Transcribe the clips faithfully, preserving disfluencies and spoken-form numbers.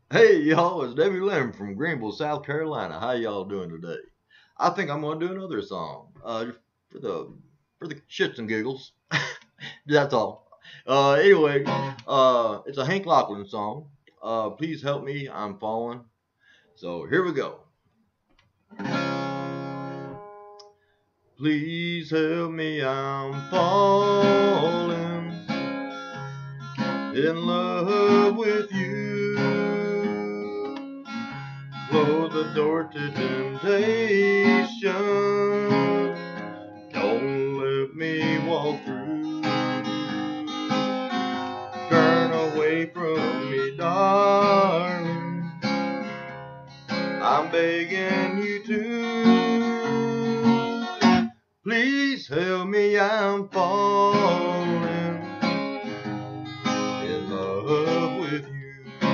Hey y'all, it's Debbie Lim from Greenville, South Carolina. How y'all doing today? I think I'm gonna do another song, uh, just for the for the shits and giggles. That's all. Uh, anyway, uh, it's a Hank Lachlan song. Uh, please help me, I'm falling. So here we go. Please help me, I'm falling in love with you. Close the door to temptation. Don't let me walk through. Turn away from me, darling. I'm begging you to. Please help me, I'm falling in love with you.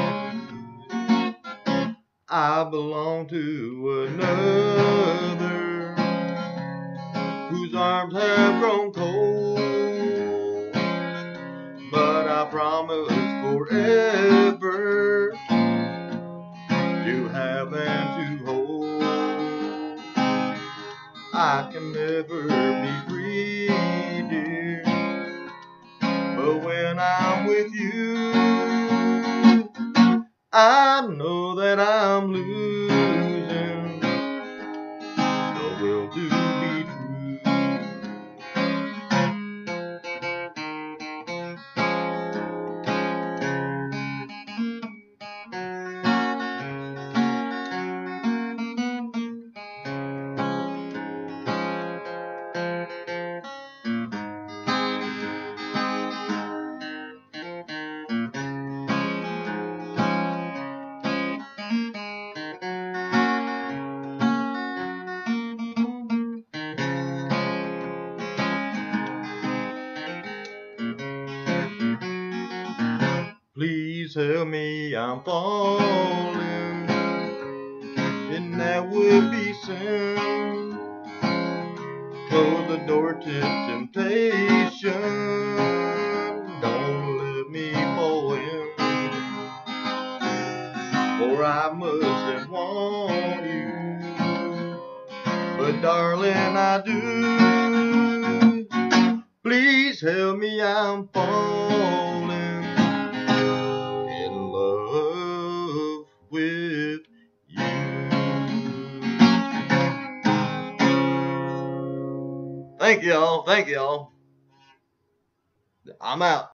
I belong to another whose arms have grown cold, but I promise forever to have and to hold. I can never be free, dear, but when I'm with you, I know that I'm losing the will to be true. Please help me, I'm falling, and that would be sin. Close the door to temptation. Don't let me fall in, for I mustn't want you, but darling I do. Please help me, I'm falling in love with you. Thank y'all. Thank y'all. I'm out.